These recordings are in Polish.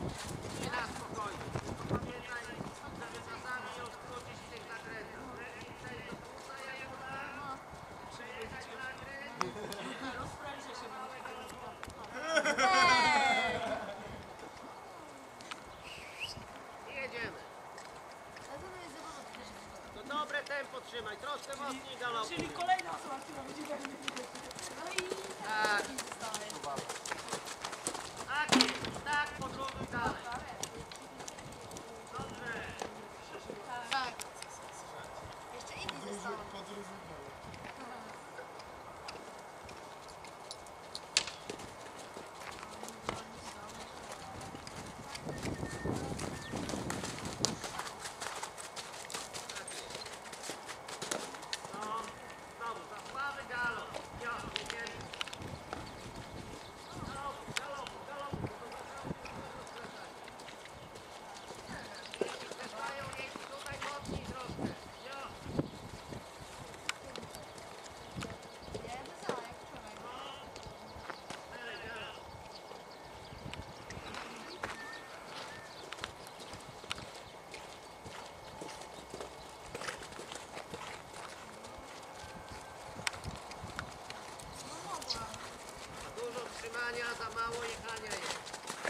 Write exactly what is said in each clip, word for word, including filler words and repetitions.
Nie na spokojnie. Pamiętaj, że czasami ją skrócić i tych zakrętach. Przejdź do płuca, jak ona. Przyjechać zakręt. Rozprężę się. Jedziemy. To dobre tempo trzymaj, troszkę mocniej galopu. Czyli kolejna osoba, która będzie we mnie widzieć. No i Tak. i zostaje. Tak jest, tak, podróżuj dalej. Dobrze. Tak. Jeszcze inni zostało. No, znowu, za słaby galop. Jo, jedziemy. Galopu, galopu, galopu. Jeśli przestają, jeśli tutaj mocniej troszkę. Jo. Ja jadę za, jak wczoraj. Dalej, galop. No mogłam. Za dużo trzymania, za mało jechania jest.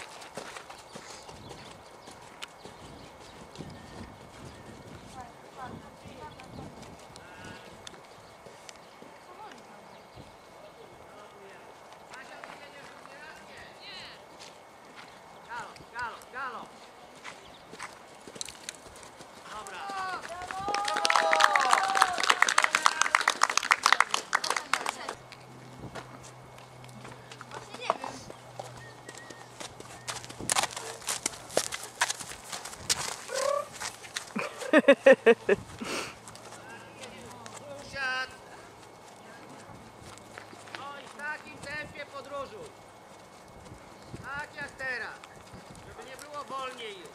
Powoli tam. Kasia, ty jedziesz drugi raz? Nie. Nie. Galop, galop, galop. Dobra. Właśnie nie wiem. Usiadł. No i w takim tempie podróżuj. Tak jak teraz. Żeby nie było wolniej już.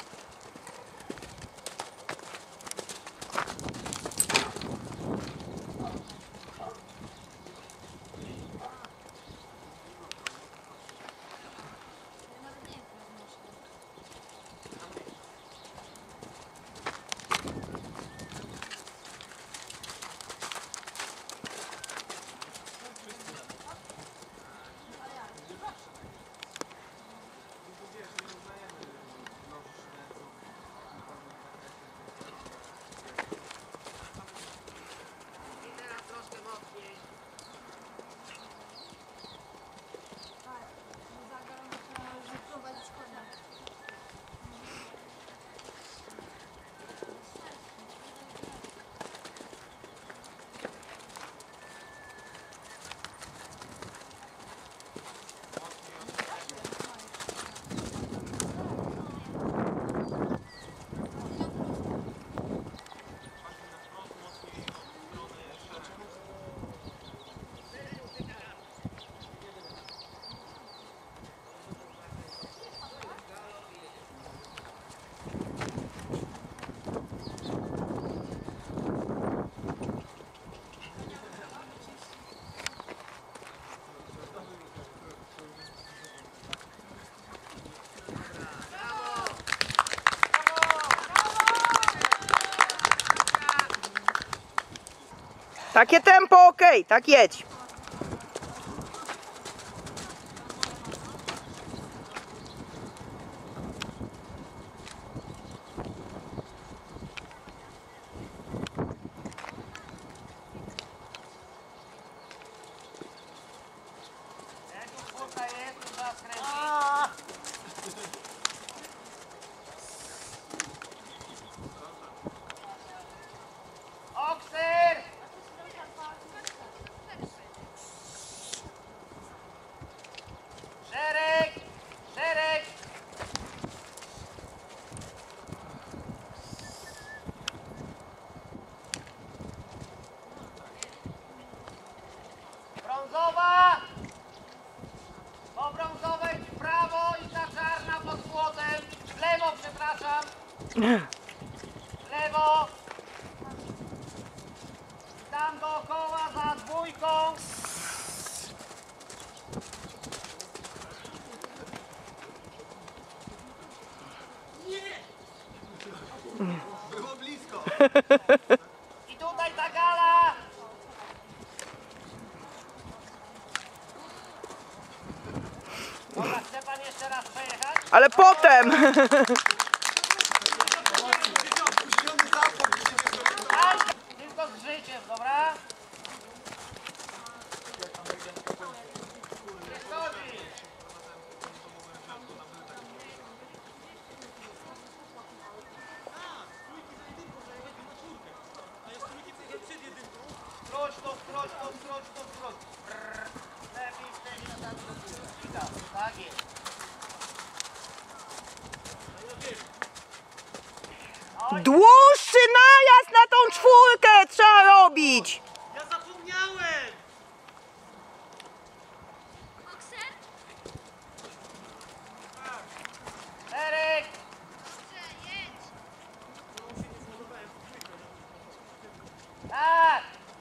Ja nawet nie wiem, jak noszę. I teraz troszkę mocniej. Tak. Za galą trzeba wyprowadzić konia. Brawo! Takie tempo, okej, tak jedź. Jak już kurka jest, to trzeba skręcić. Okser! Szereg! Szereg! Brązowa! Po brązowej w prawo i ta czarna pod płotem. W lewo, przepraszam. W lewo. Tam dookoła za dwójką. I tutaj ta gala. Dobra, chce pan jeszcze raz przejechać? Ale potem. Tak, tylko z życiem, dobra? Nie szkodzi. Skróć to, skróć to, skróć to, skróć. Brrr. Lepiej wtedy na tamtą skrócika. Tak jest. Dłuższy najazd na tą czwórkę trzeba robić. Ja zapomniałem! Bokser? Eryk! Dobrze, jedź. Tak!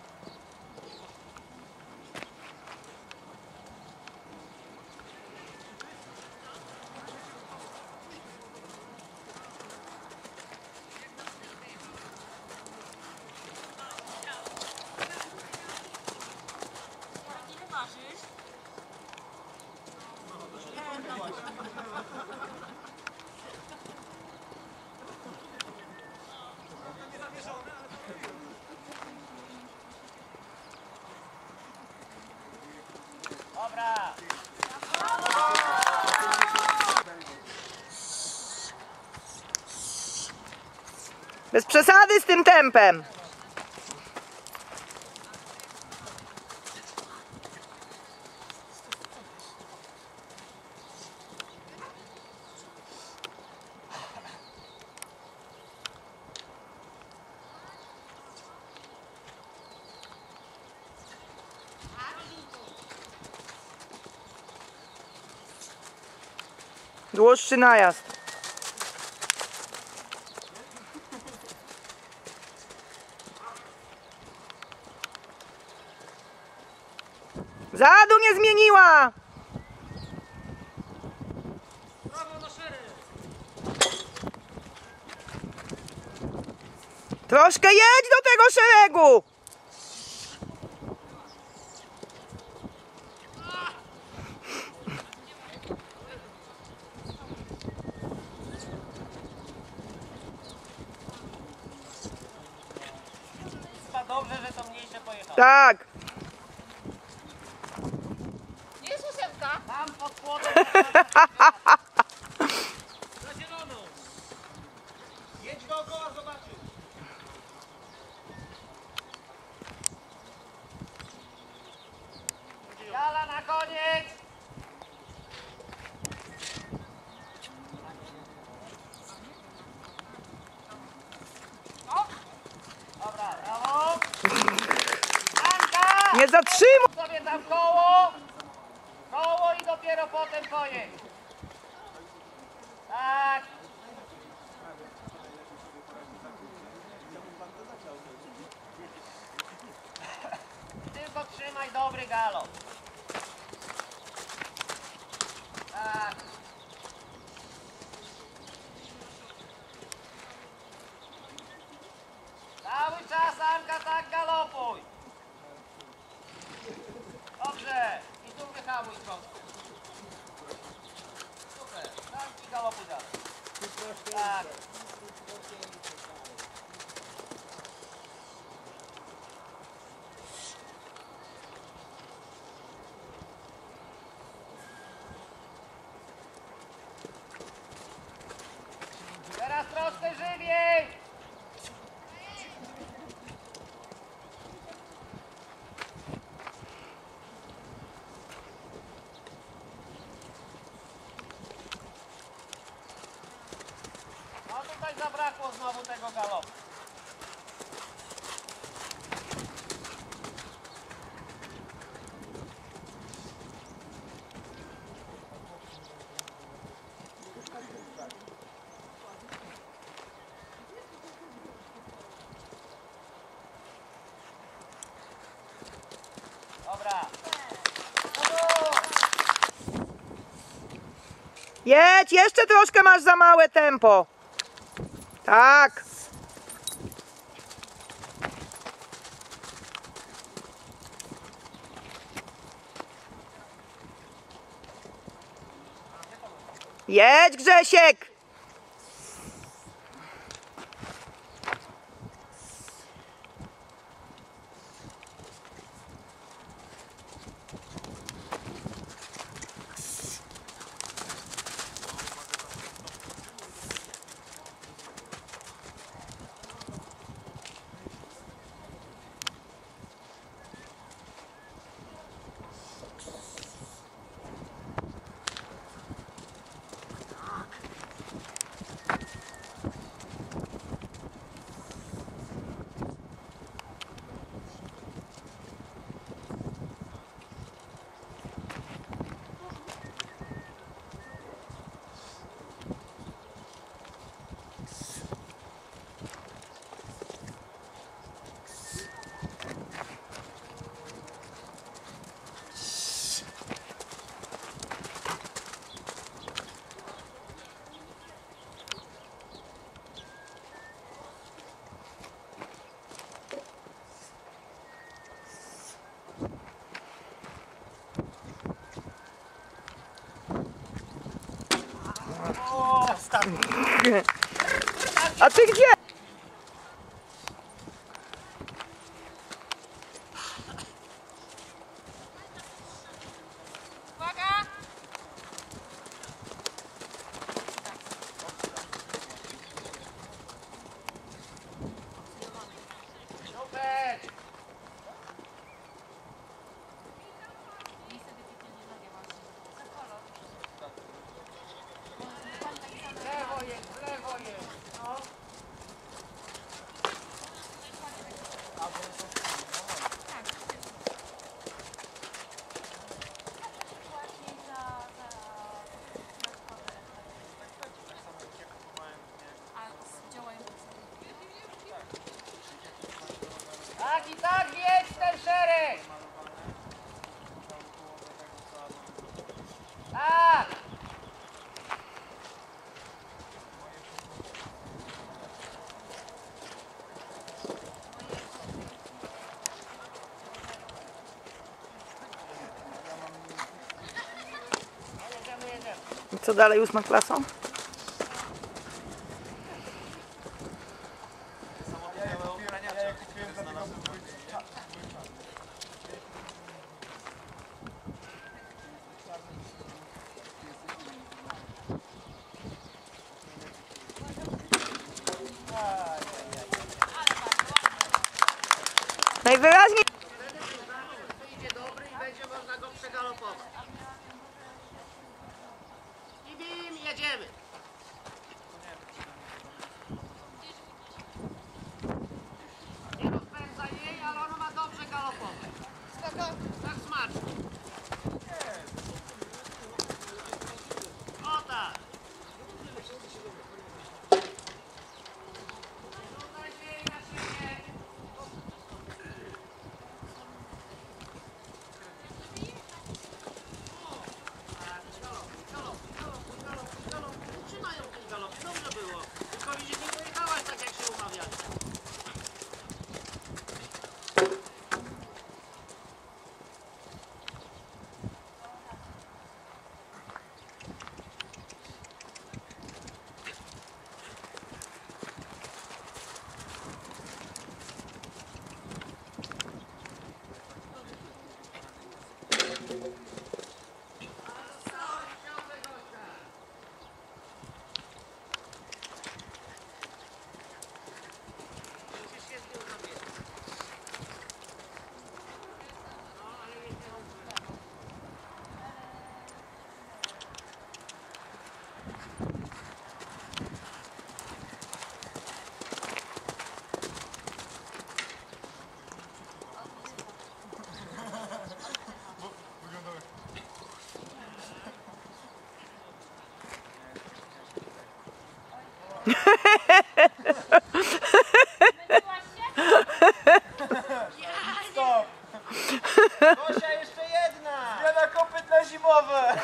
Ile ważysz? Dobra! Bez przesady z tym tempem. Dłuższy najazd. Zadu nie zmieniła. Troszkę jedź do tego szeregu. Chyba dobrze, że to mniejsze pojechało. Tak. Nie jest ósemka. Tam pod płotem. Na zieloną. Jedź dookoła, zobaczysz. Gala na koniec. Dobra, brawo. Anka! Nie zatrzymuj. Sobie tam koło. Koło i dopiero potem koniec. Tak. Tylko trzymaj dobry galop. Tak. Cały czas, Anka, tak galopuj. Dobrze. I tu wyhamuj troszkę. Super. Tak i galopuj dalej. Tak. Teraz troszkę żywiej. No tutaj zabrakło znowu tego galopu. Dobra. Jedź, jeszcze troszkę masz za małe tempo. Tak. Jedź, Grzesiek! A ty gdzie? Uwaga! Super! W lewo jest, w lewo jest. No. Tak i tak jedź ten szereg! Tak! Jedziemy, jedziemy. I co dalej, ósma klasą? Najwyraźniej. Idzie dobry i będzie można go przegalopować. I bim, jedziemy. Nie rozpędza jej, ale ona ma dobrze galopować. Tak smacznie. O tak. Tutaj się jej na szybkie. Trzymają ten galop, dobrze było. Tylko widzisz, nie pojechałaś tak jak się umawiali. Musisz się z nią zabierać. No, ale jej nie dobrze. Stop! Gosia, jeszcze jedna! Zmiana kopyt na zimowe!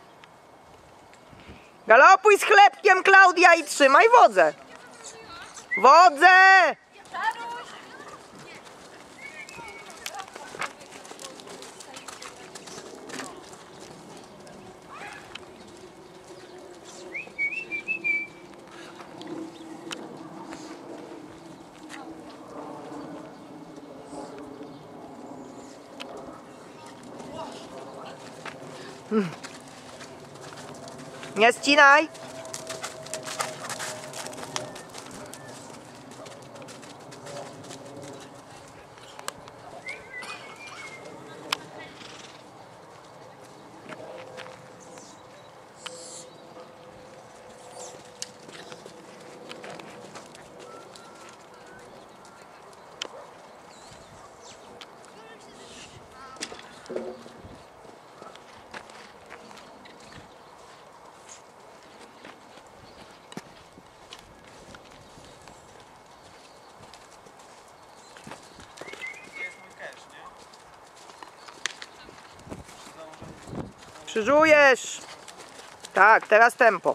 Galopuj z chlebkiem, Klaudia, i trzymaj wodze. Wodzę! Nie ścinaj! Jest mój cash, nie? Krzyżujesz! Tak, teraz tempo.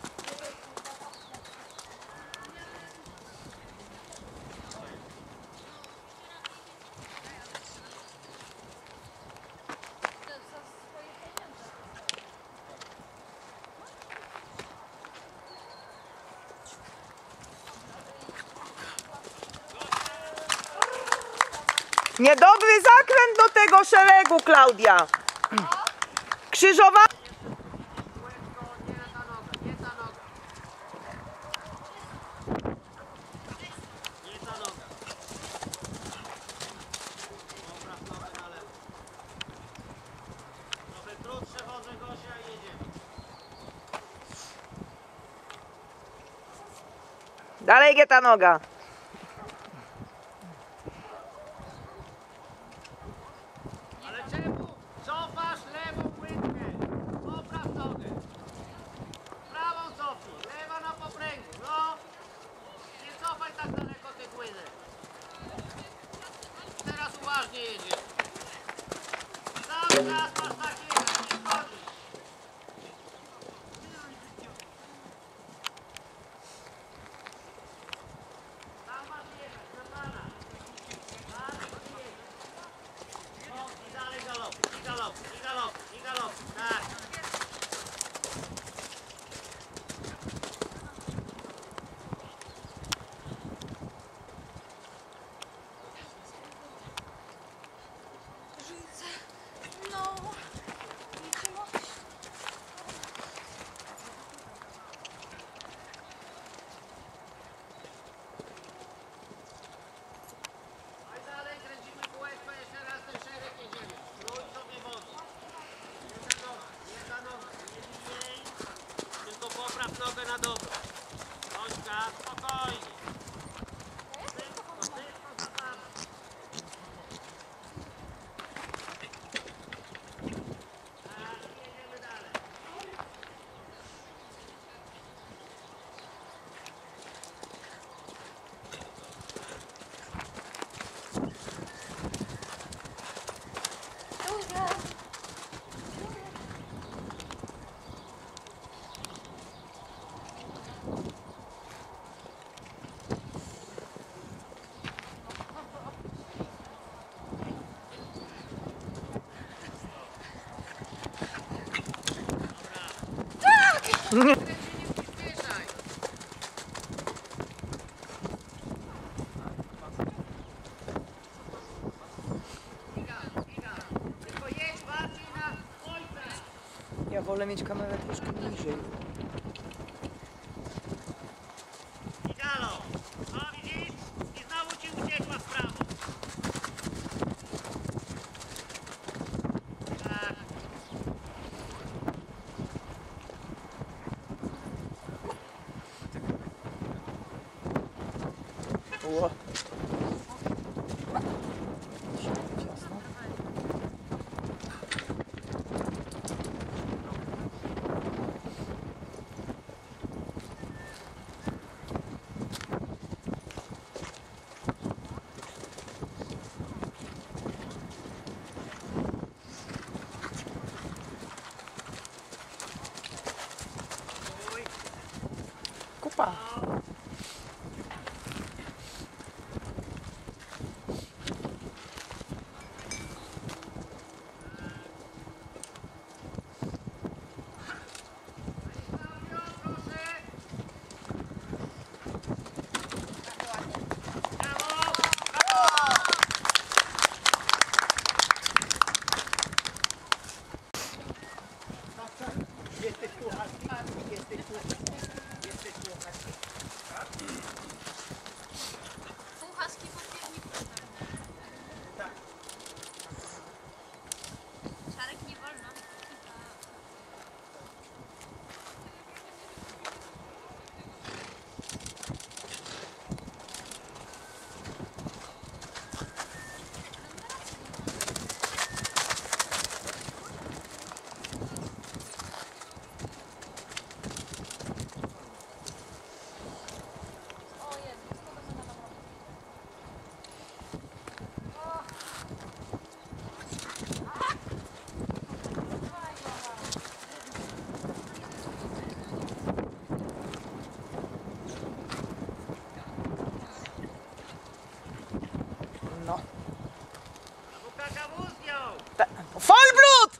Niedobry zakręt do tego szeregu, Klaudia. Krzyżowa. Nie ta noga, nie ta noga. Nie ta noga. Dobra, nogę na lewo. Trochę krótsze wozy Gosia i jedziemy. Dalej nie ta noga. Ale czemu? Cofasz lewą łydkę. Popraw nogę. Prawą cofnij. Lewa na popręgu. No. Nie cofaj tak daleko tych łydek. Teraz uważnie jedziesz. Cały czas masz tak jechać. Nie wchodzisz. Tam masz jechać. Na pana. Tak, jedziesz. No i dalej galop, i galop, i galop, i galop, tak. No. No i dalej kręcimy kółeczko, jeszcze raz ten szereg jedziemy. Trój sobie wodę. Jedna noga, jedna noga, nie mniej, tylko popraw nogę na dobro. Gośka, spokojnie. Szybko, szybko zapadaj. Tak, i jedziemy dalej. Nie przyspieszaj. Iga, Iga, tylko jedź bardziej na ojca. Ja wolę mieć kamerę troszkę niżej. I galo. No widzisz? I znowu ci uciekła w prawo. Tak. Ło. Kupa. Uwaga, wóz nią! Folblut!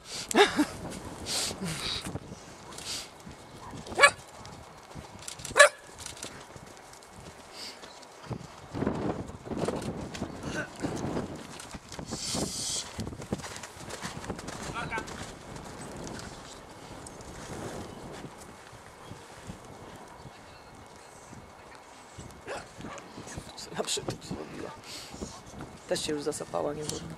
Co na przytup zrobiła? Też się już zasapała, nie wolno.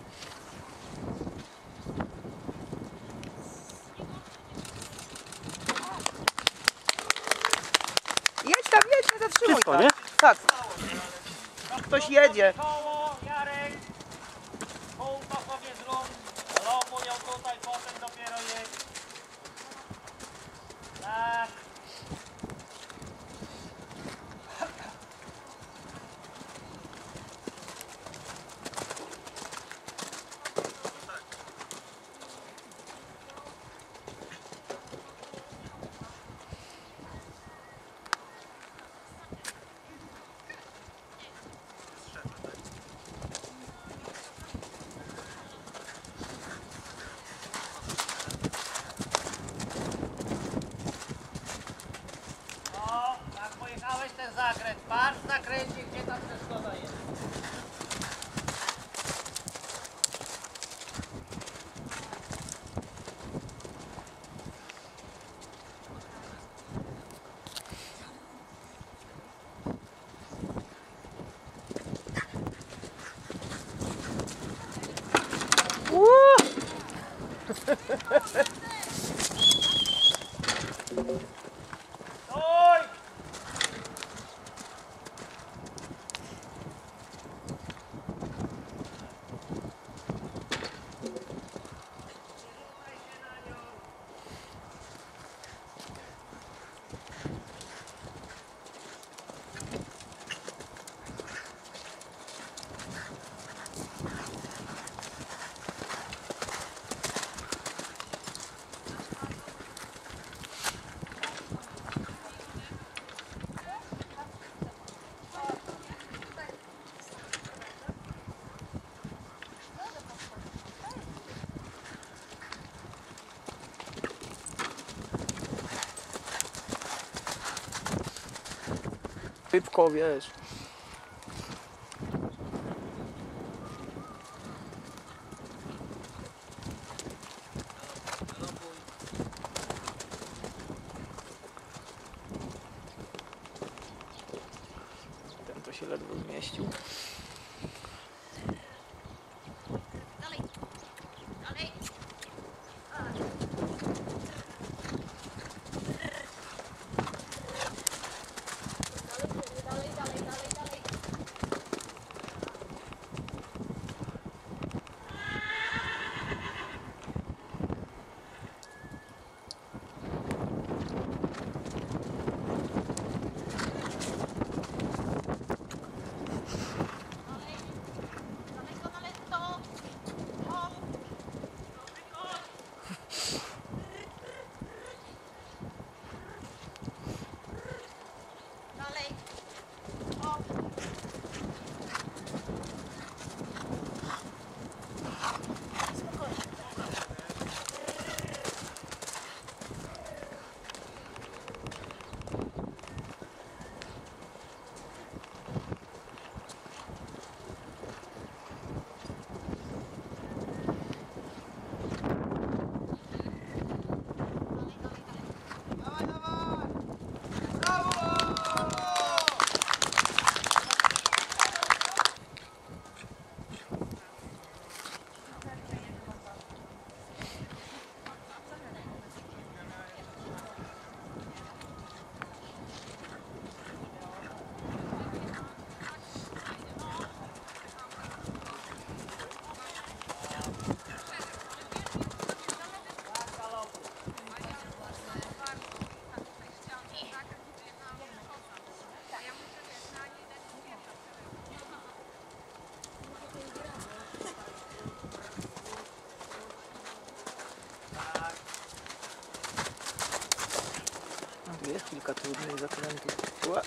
Jedź tam, jedź, nie zatrzymuj Czysto, tak. nie? Tak. Ktoś jedzie. Koło, Jarek! Kółko sobie zrób, lomują tutaj, potem dopiero jedź. Tak. O, jak pojechałeś ten zakręt, patrz w zakręcie, gdzie tam przeszkoda jest. Stój! Trzymaj się na nią. Szybko, wiesz. Ten to się ledwo zmieścił. Dalej. Dalej. Dalej, dalej, dalej, dalej. Daleko, daleko. O. Dalej. O. Spokojnie. No, tu jest kilka trudnych zakrętów. Ła.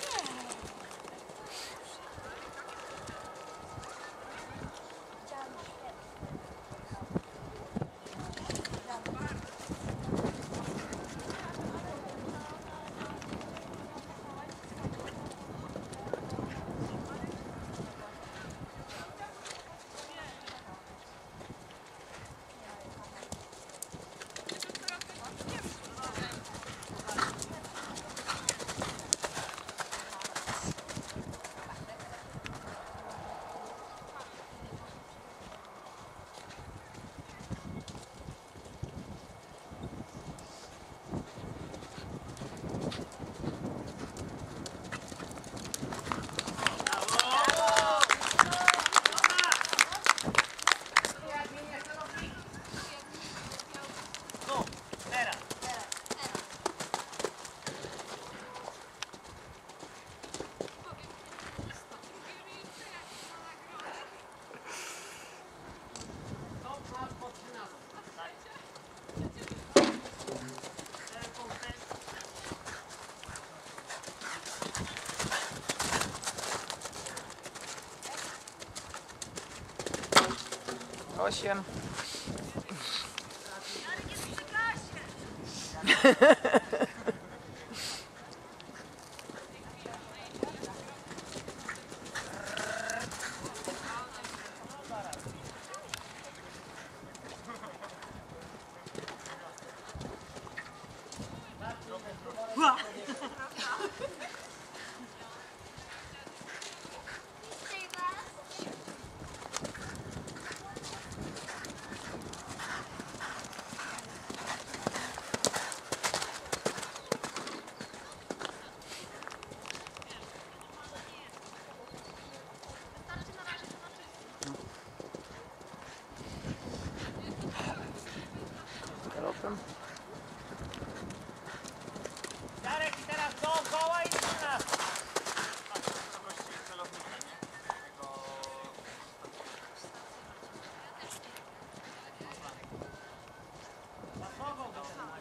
osiem. Jarek jest przy kasie. Wystarczy na razie to na czysto. Galopem. Jarek, i teraz dookoła i na. Wysokości celownika, nie? Tego... Za sobą wytrzymaj.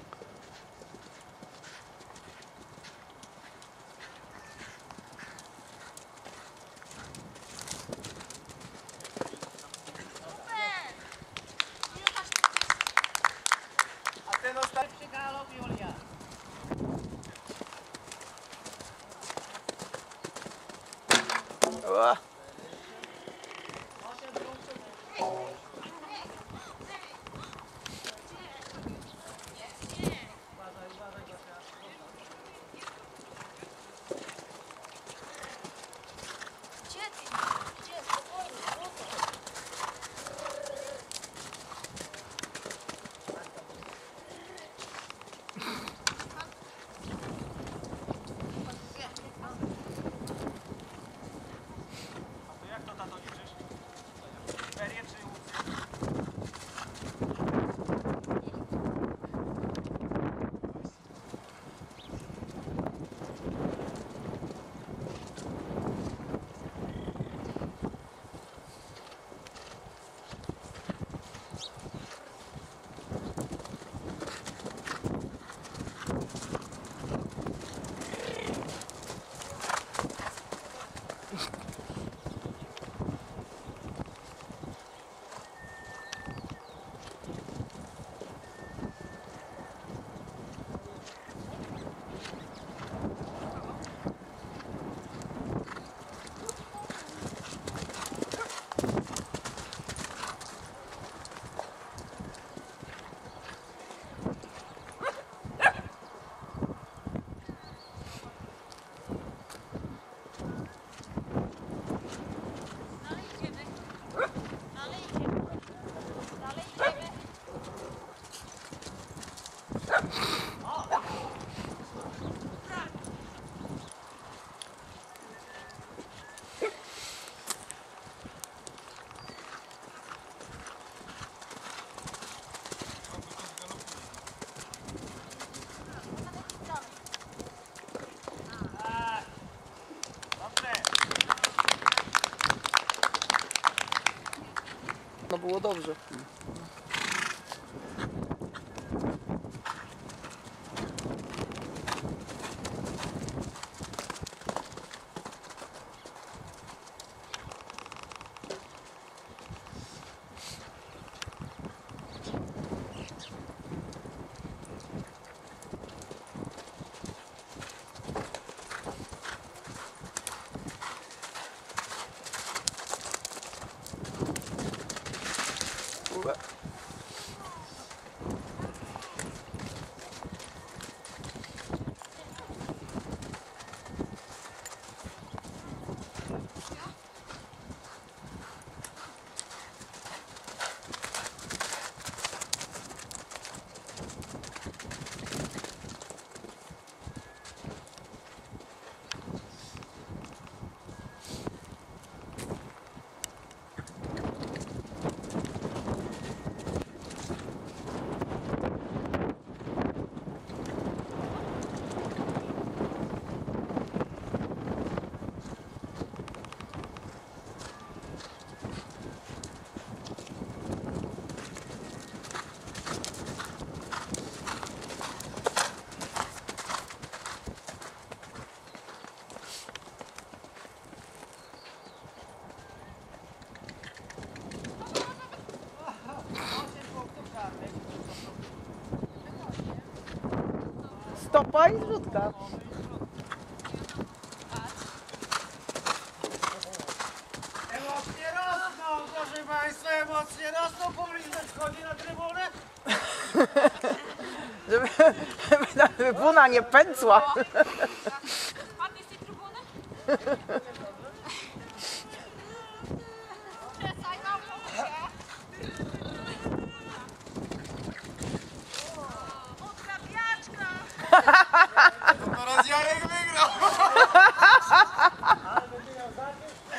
Super! Ile masz A ten ostatni... Przy galop, Julia. Ła. Gdzie ty? Gdzie? Spokojnie, spokojnie. A to jak to tato liczysz? Ferię czy łódź? Dalej idziemy. Dalej idziemy. Dalej idziemy. Dalej. Dobrze. No było dobrze. Ła. stopa i zrzutka. Emocje rosną, proszę Państwa, emocje rosną, publiczność wchodzi na trybunę. Żeby, żeby ta trybuna nie pędzła. Padnie z tej trybuny? Przestań, nauczą się. Odrabiaczka! Teraz Jarek wygrał.